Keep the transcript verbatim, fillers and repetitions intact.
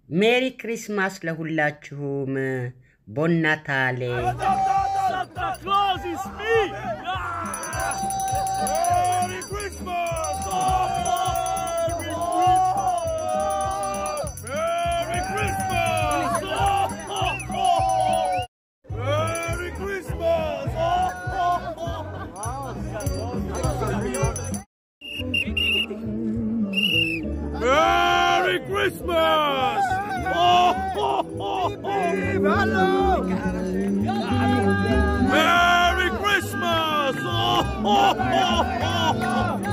Merry Christmas lahulachuhum. Buon Natale. Santa Claus is me! Merry Christmas! Merry Christmas! Merry Christmas! Merry Christmas! Merry Christmas!